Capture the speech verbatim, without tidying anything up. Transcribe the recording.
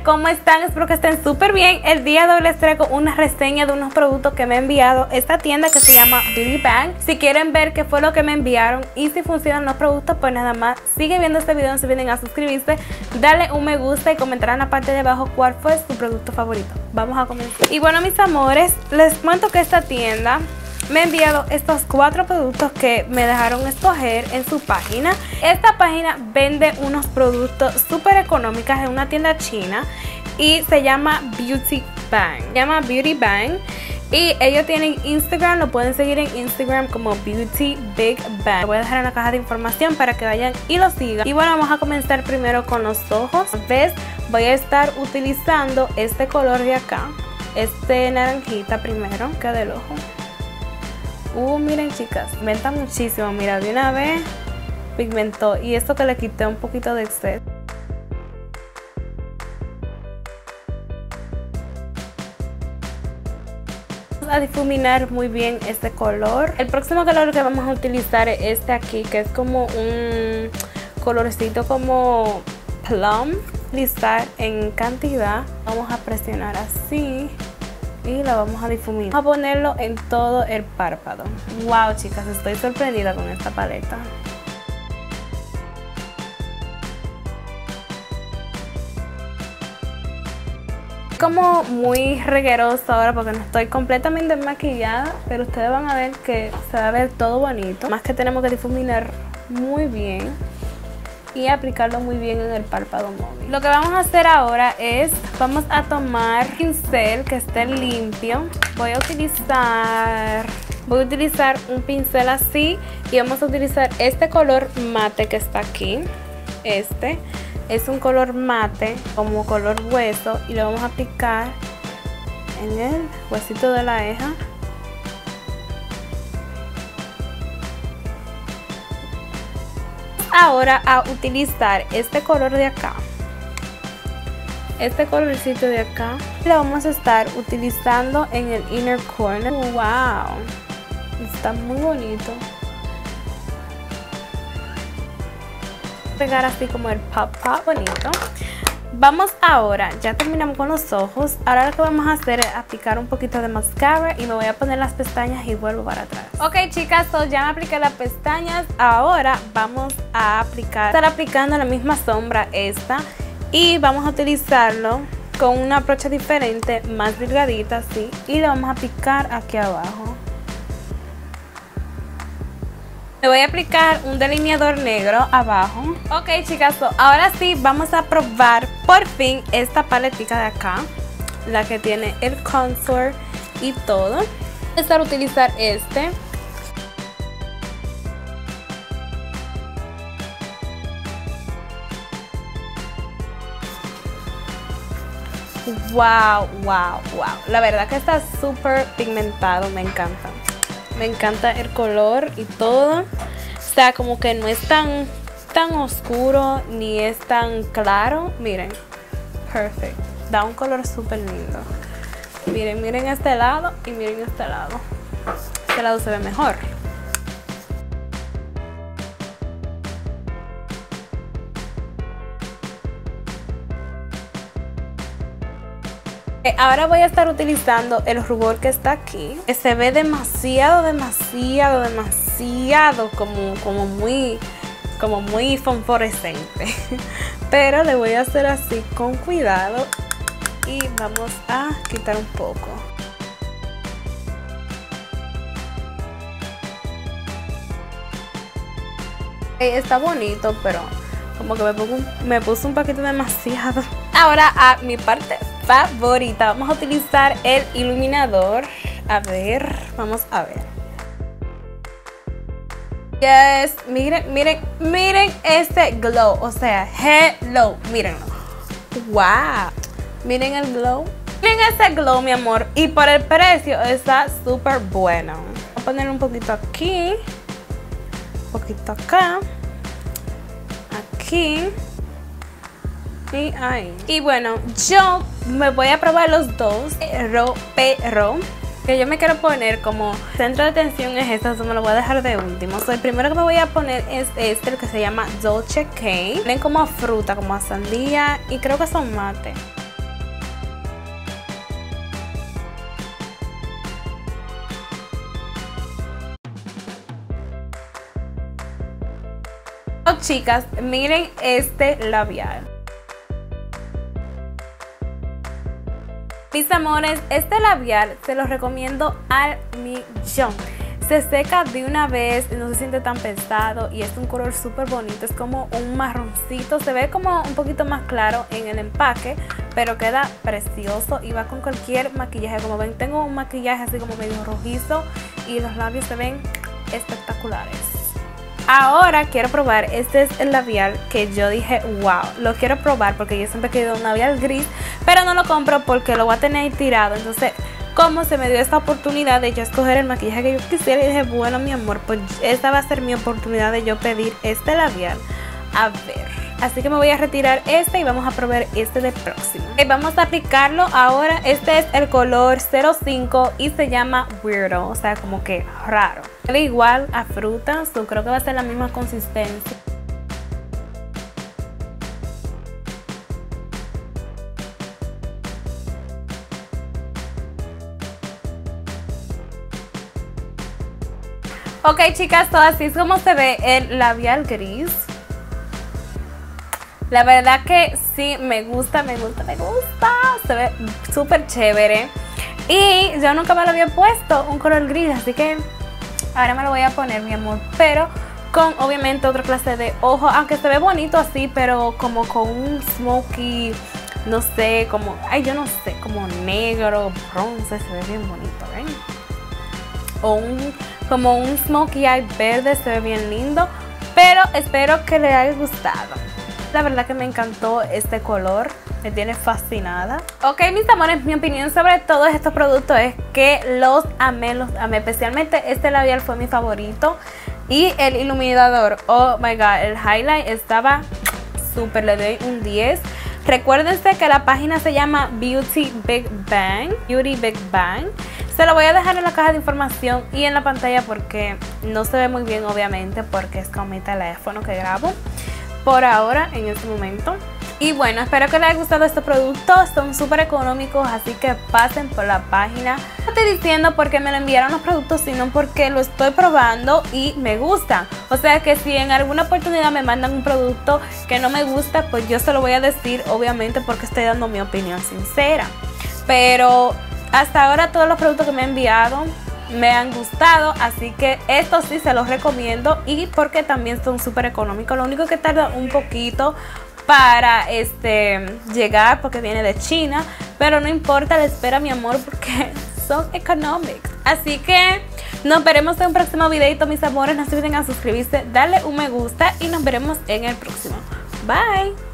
¿cómo están? Espero que estén súper bien. El día de hoy les traigo una reseña de unos productos que me ha enviado esta tienda que se llama Beauty Bang. Si quieren ver qué fue lo que me enviaron y si funcionan los productos, pues nada más sigue viendo este video, no se olviden a suscribirse, darle un me gusta y comentar en la parte de abajo cuál fue su producto favorito. Vamos a comenzar. Y bueno, mis amores, les cuento que esta tienda me ha enviado estos cuatro productos que me dejaron escoger en su página. Esta página vende unos productos súper económicos en una tienda china y se llama Beauty Bang. Se llama Beauty Bang y ellos tienen Instagram, lo pueden seguir en Instagram como Beauty Big Bang. Lo voy a dejar en la caja de información para que vayan y lo sigan. Y bueno, vamos a comenzar primero con los ojos. ¿Ves? Voy a estar utilizando este color de acá, este naranjita primero, que del ojo. Uh, miren chicas, pigmenta muchísimo, mira, de una vez pigmentó y esto que le quité un poquito de exceso. Vamos a difuminar muy bien este color. El próximo color que vamos a utilizar es este aquí, que es como un colorcito como plum, listar en cantidad. Vamos a presionar así y la vamos a difuminar. Vamos a ponerlo en todo el párpado. Wow, chicas, estoy sorprendida con esta paleta. Como muy regueroso ahora porque no estoy completamente maquillada, pero ustedes van a ver que se va a ver todo bonito. Más que tenemos que difuminar muy bien y aplicarlo muy bien en el párpado móvil. Lo que vamos a hacer ahora es, vamos a tomar un pincel que esté limpio. Voy a utilizar, voy a utilizar un pincel así y vamos a utilizar este color mate que está aquí. Este es un color mate, como color hueso, y lo vamos a aplicar en el huesito de la ceja. Ahora a utilizar este color de acá, este colorcito de acá, lo vamos a estar utilizando en el inner corner. Wow, está muy bonito. Pegar así como el pop pop bonito. Vamos ahora, ya terminamos con los ojos. Ahora lo que vamos a hacer es aplicar un poquito de mascara y me voy a poner las pestañas y vuelvo para atrás. Ok chicas, so ya me apliqué las pestañas. Ahora vamos a aplicar, estar aplicando la misma sombra esta y vamos a utilizarlo con una brocha diferente, más delgadita así, y lo vamos a aplicar aquí abajo. Le voy a aplicar un delineador negro abajo. Ok chicas, so ahora sí vamos a probar por fin esta paletica de acá, la que tiene el contour y todo. Voy a estar a utilizar este. Wow, wow, wow. La verdad que está súper pigmentado, me encanta. Me encanta el color y todo. O sea, como que no es tan, tan oscuro ni es tan claro. Miren, perfect. Da un color súper lindo. Miren, miren este lado y miren este lado. Este lado se ve mejor. Ahora voy a estar utilizando el rubor que está aquí, que se ve demasiado, demasiado, demasiado como, como muy, como muy fosforescente. Pero le voy a hacer así con cuidado y vamos a quitar un poco. Está bonito, pero como que me, pongo, me puse un poquito demasiado. Ahora a mi parte favorita, vamos a utilizar el iluminador. A ver, vamos a ver. Yes, miren, miren, miren este glow, o sea, hello, mírenlo. Wow, miren el glow. Miren ese glow, mi amor, y por el precio está súper bueno. Voy a poner un poquito aquí, un poquito acá, aquí y ahí. Y bueno, yo me voy a probar los dos, pero, pero que yo me quiero poner como centro de atención es esta, eso me lo voy a dejar de último. So, el primero que me voy a poner es este, el que se llama Dolce Cane. Tienen como a fruta, como a sandía, y creo que son mate. chicas, miren este labial. Mis amores, este labial se los recomiendo al millón. Se seca de una vez, no se siente tan pesado y es un color súper bonito. Es como un marroncito, se ve como un poquito más claro en el empaque, pero queda precioso y va con cualquier maquillaje. Como ven, tengo un maquillaje así como medio rojizo y los labios se ven espectaculares. Ahora quiero probar, este es el labial que yo dije, wow, lo quiero probar porque yo siempre he querido un labial gris, pero no lo compro porque lo voy a tener ahí tirado. Entonces, como se me dio esta oportunidad de yo escoger el maquillaje que yo quisiera, y dije, bueno, mi amor, pues esta va a ser mi oportunidad de yo pedir este labial. A ver, así que me voy a retirar este y vamos a probar este de próximo. Okay, vamos a aplicarlo ahora. Este es el color cero cinco y se llama Weirdo, o sea, como que raro. Huele igual a fruta, so creo que va a ser la misma consistencia. Ok, chicas, todo así es como se ve el labial gris. La verdad que sí, me gusta, me gusta, me gusta. Se ve súper chévere. Y yo nunca me lo había puesto un color gris, así que ahora me lo voy a poner, mi amor. Pero con obviamente otra clase de ojo, aunque se ve bonito así, pero como con un smoky, no sé, como, ay, yo no sé, como negro, bronce, se ve bien bonito, ¿ven? O un, como un smokey eye verde, se ve bien lindo. Pero espero que les haya gustado. La verdad que me encantó este color, me tiene fascinada. Ok, mis amores, mi opinión sobre todos estos productos es que los amé, los amé. Especialmente este labial fue mi favorito. Y el iluminador, oh my god, el highlight estaba súper, le doy un diez. Recuérdense que la página se llama Beauty Big Bang, Beauty Big Bang. Se lo voy a dejar en la caja de información y en la pantalla porque no se ve muy bien, obviamente, porque es con mi teléfono que grabo por ahora, en este momento. Y bueno, espero que les haya gustado este producto. Son súper económicos, así que pasen por la página. No estoy diciendo porque me lo enviaron los productos, sino porque lo estoy probando y me gusta. O sea que si en alguna oportunidad me mandan un producto que no me gusta, pues yo se lo voy a decir, obviamente, porque estoy dando mi opinión sincera. Pero hasta ahora todos los productos que me han enviado me han gustado, así que estos sí se los recomiendo y porque también son súper económicos. Lo único que tarda un poquito para este llegar porque viene de China, pero no importa, la espera, mi amor, porque son económicos. Así que nos veremos en un próximo videito, mis amores. No se olviden a suscribirse, darle un me gusta y nos veremos en el próximo. Bye.